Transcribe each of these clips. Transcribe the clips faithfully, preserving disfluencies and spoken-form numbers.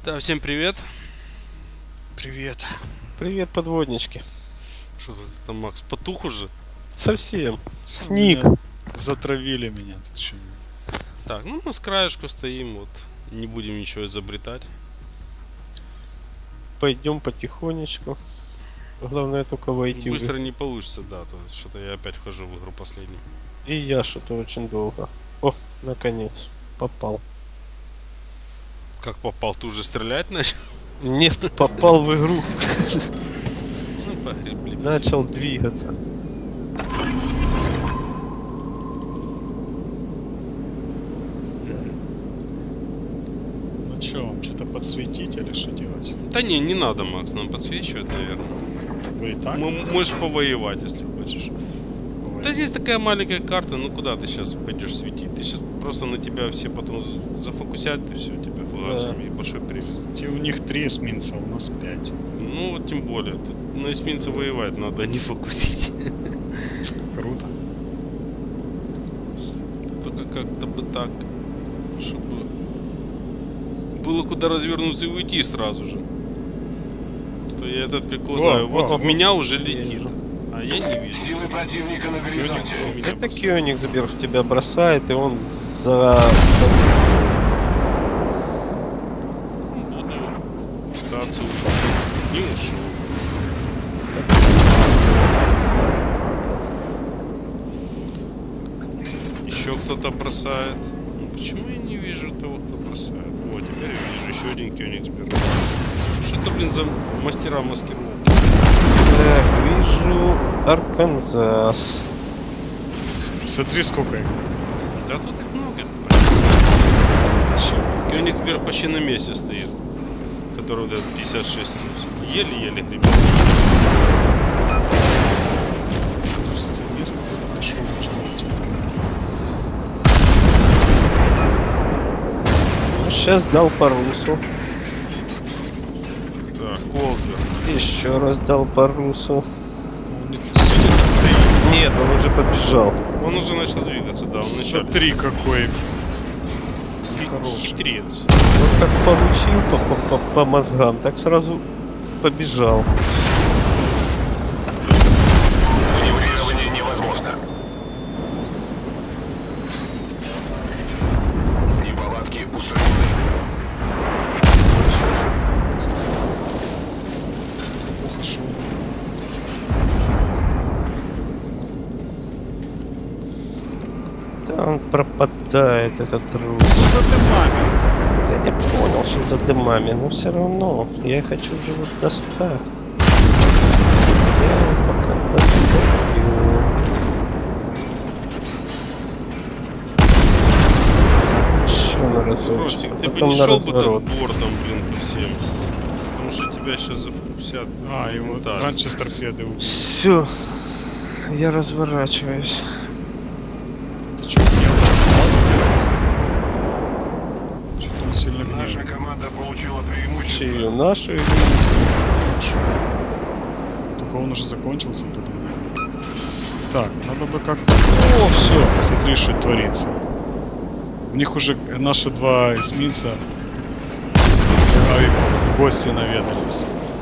Да, всем привет. Привет. Привет, подводнички. Что тут там, Макс, потух уже? Совсем. Всё, Сник. меня затравили меня. Так чё? Так, ну мы с краешку стоим, вот. Не будем ничего изобретать. Пойдем потихонечку. Главное только войти. Быстро в... не получится, да. То что-то я опять вхожу в игру последним. И я что-то очень долго. О, наконец. Попал. Как попал? Ты уже стрелять начал? Нет, попал в игру. Ну, погребли. Начал двигаться. Ну чё, вам что-то подсветить или что делать? Да не, не надо, Макс, нам подсвечивать, наверное. Вы и так? Мы, можешь повоевать, если хочешь. бывает? Да здесь такая маленькая карта, ну куда ты сейчас пойдешь светить? Ты сейчас просто на тебя все потом з- зафокусят, и все, тебя фугасами, и большой привет. Кстати, у них три эсминца, у нас пять. Ну вот тем более, тут на эсминце воевать надо, а не фокусить. Круто. Только как-то бы так, чтобы было куда развернуться и уйти сразу же. То я этот прикол Во, знаю. во, Вот во. в меня уже летит, Вижу. а я не вижу. Силы противника на горизонте. У меня Это просто- Кёнигсберг тебя бросает, и он за... Буду пытаться уйти. Не ушел. Еще кто-то бросает. Ну, почему я не вижу того, кто бросает? Вот, теперь я вижу еще один Кёнигсберг. Что это, блин, за мастера маскировки? Так, вижу Арканзас. Смотри, сколько их там. Да тут их много. Чё? Кёнигсберг почти на месте стоит. Который вот этот пятьдесят шесть плюс. Еле-еле гребет. Кажется, несколько там нашел, может быть. Сейчас дал по русу. Так, Колдер. Еще раз дал по русу. Он не- действительно стоит. Нет, он уже побежал. Он уже начал двигаться, да, он начал. Смотри, какой хороший. Хитрец. Вот как получил по, по, по, по мозгам, так сразу побежал. Маневрирование невозможно. Неполадки устранены. Еще что поставил. Плохо, что он. Да он пропадает, этот рус. Ну, за дымами. Да я понял, что за дымами, но все равно. Я хочу уже вот достать. Я его пока достаю. Еще на разочек, Ростик, ты бы потом не на шел бы разворот. так бортом, блин, ко всем. Потому что тебя сейчас зафокусят. А, его Да. раньше торпеды убили. Все, я разворачиваюсь. Это что, мне что-то он сильно Наша гневный. команда получила преимущество. Чью? Нашу или Только он уже закончился, этот гневный. Так, надо бы как-то... О, все, смотри, что творится. У них уже наши два эсминца в гости наведались.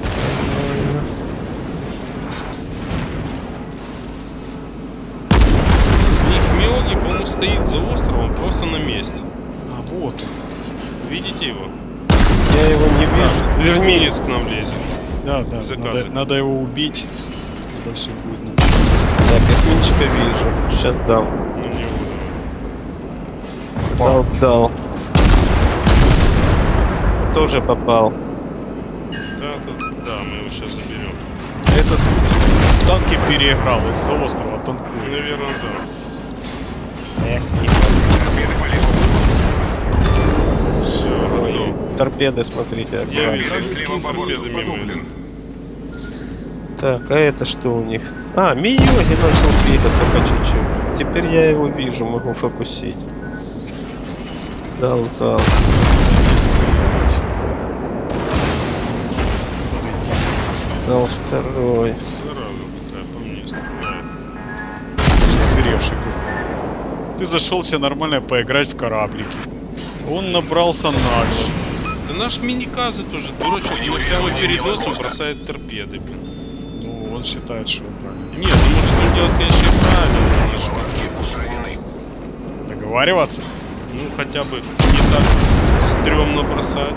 У них Миоги, по-моему, стоит за островом просто на месте. А, вот он. Видите его? я его не вижу. Верни. Эсминец к нам лезет. Да, да, Заказы. надо, надо его убить. Тогда все будет на счастье. Так, эсминчика вижу. Сейчас дам. Ну, не буду. Залп дал. Тоже попал. Да, тут, да, мы его сейчас заберем. Этот в танке переиграл из-за острова танкует. Наверное, да. Эх, не Торпеды полетят. Все, Ой, готов. торпеды, смотрите. Я аккуратно. вижу, Слева с по борту торпедами мы. подоблен. Так, а это что у них? А, Миоги начал двигаться по чуть-чуть. Теперь я его вижу, могу фокусить. Дал зал. Не стрелять. Подойти. Дал второй. Сразу такая по мне стреляет. Зверевший какой. Ты зашел себе нормально поиграть в кораблики. Он набрался наглость. Да наш миниказы тоже, дурачок, он прямо перед носом бросает торпеды, блин. Ну, он считает, что он правильно. Нет, ну может он делает, конечно, и правильно, конечно. Неполадки устранены. Договариваться? Ну, хотя бы не так стрёмно бросать.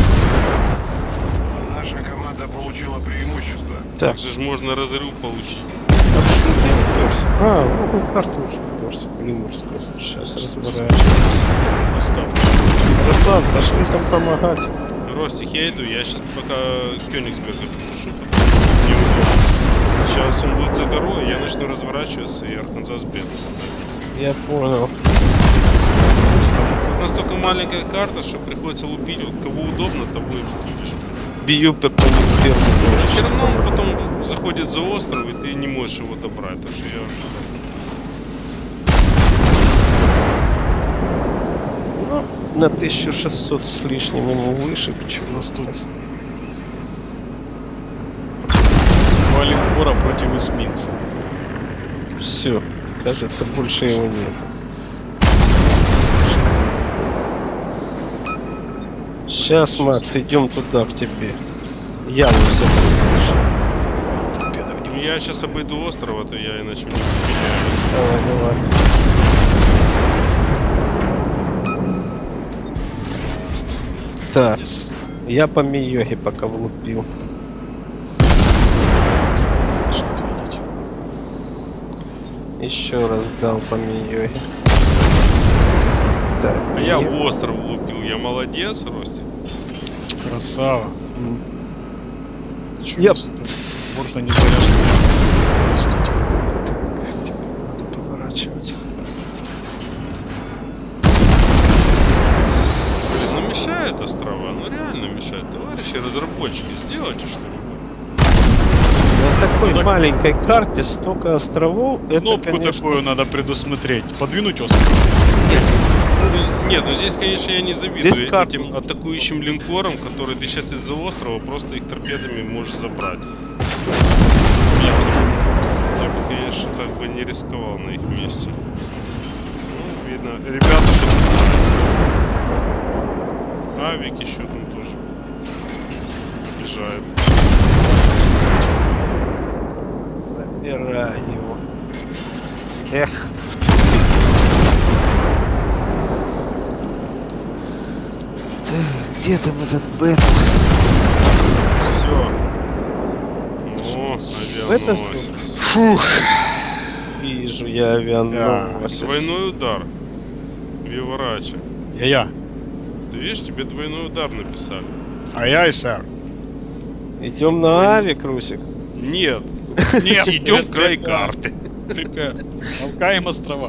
Наша команда получила преимущество. Так, Так же ж можно разрыв получить. а что ты уперся? А, в угол карты уже уперся. Блин, просто сейчас разворачиваемся. Достаточно. Руслан, пошли там помогать. Ростик, я иду, я сейчас пока Кёнигсберга потушу, потому что неудобно. Сейчас он будет за горой, я начну разворачиваться, и Арканзас бедный. Я понял. Тут настолько маленькая карта, что приходится лупить, вот кого удобно, того и будешь. Бью по Кёнигсбергу тоже. Все сейчас равно он помогу. потом заходит за остров, и ты не можешь его добрать, так что я... Ну, на тысячу шестьсот с лишним ему выше, У почему? нас тут два линкора против эсминца. Все, кажется, больше его нет. Сейчас, Макс, идем туда, к тебе. Я не все слышу. Торпеда в Ну, него. я сейчас обойду остров, а то я иначе не потеряюсь. Давай, давай. Так, Yes. я по Миёге пока влупил. Начнут видеть. Еще раз дал по Миёге. Так, А я и- в остров лупил, я молодец, Ростик. Красава. М. Чё Я- у нас тут? Борта не заряжена. Допустите. Типа, надо поворачивать. Блин, ну мешают острова, ну реально мешают. Товарищи разработчики, сделайте что-нибудь. На такой Ну так- маленькой карте столько островов. Это, Кнопку конечно, такую надо предусмотреть. Подвинуть остров. Ну, нет, ну здесь, конечно, я не завидую Здесь карта. этим атакующим линкорам, которые ты сейчас из-за острова просто их торпедами можешь забрать. Нет, уже не могут. Я бы, конечно, так бы не рисковал на их месте. Ну, видно, ребята что-то... Авик еще там тоже бежает. Забирай его. Эх. Так, где там этот бета? Все. Ну, Это авианосец. Фух. Вижу я авианосец. Двойной удар. Виворача. Я-я. Ты видишь, тебе двойной удар написали. Ай-яй, сэр. Идем на авик, Русик. Нет. Нет, Идем в край рецепт. карты. Ребят, толкаем острова.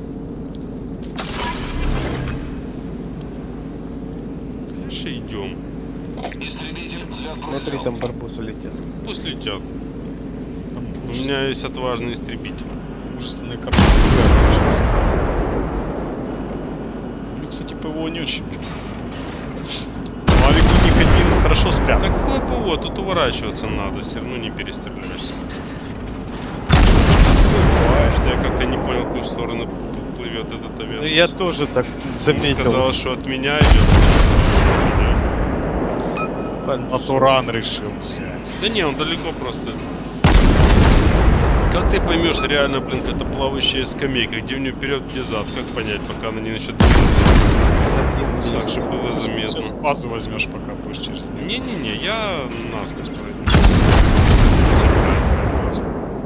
Конечно, идем. Смотри, там барбусы летят. Пусть летят. Там У меня мужественные, есть отважный истребитель. мужественные карты ребята сейчас. У него, кстати, ПВО не очень много. Но авик у них один хорошо Так спрятался. СЛПО, тут уворачиваться надо, все равно не перестреляешься. Бывает. Что я как-то не понял, в какую сторону плывет этот авианосец. Ну, я тоже так заметил. Казалось, что от меня идет. что от меня. По- Натуран решил взять. Да не, он далеко просто. Как ты поймешь, реально, блин, это плавающая скамейка, где у нее вперед, где зад, как понять, пока она не начнет двигаться? Так, чтобы было заметно. Сейчас базу возьмешь, пока будешь через нее. Не-не-не, я насквозь пройду. Не собираюсь брать базу.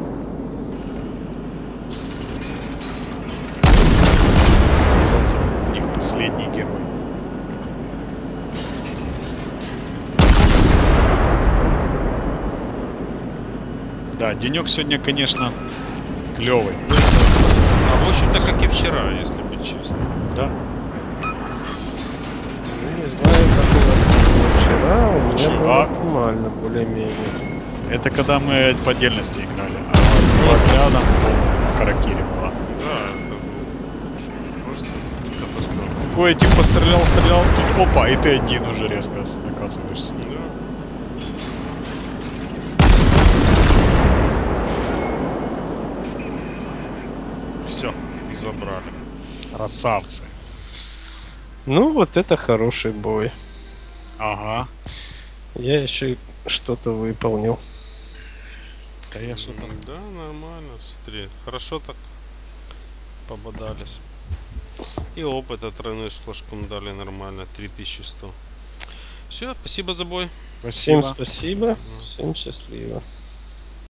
Остался у них последний герой. Да, денек сегодня, конечно, клевый. А в общем-то, как и вчера, если быть честным. Да. Ну, не знаю, как у вас было вчера. У меня Вчера? было нормально, более-менее. Это когда мы по отдельности играли, а вот по отрядам полная харакири была. Да, это был просто катастрофа. Такое типа стрелял, стрелял, тут опа, и ты один уже резко оказываешься. Да. Все, забрали. Красавцы. Ну, вот это хороший бой. Ага. Я еще и что-то выполнил. Да я что-то... М, Да, нормально, смотри. Хорошо так пободались. И опыта тройной с флажком дали нормально, три тысячи сто. Все, спасибо за бой. Всем Спасибо. спасибо, всем счастливо.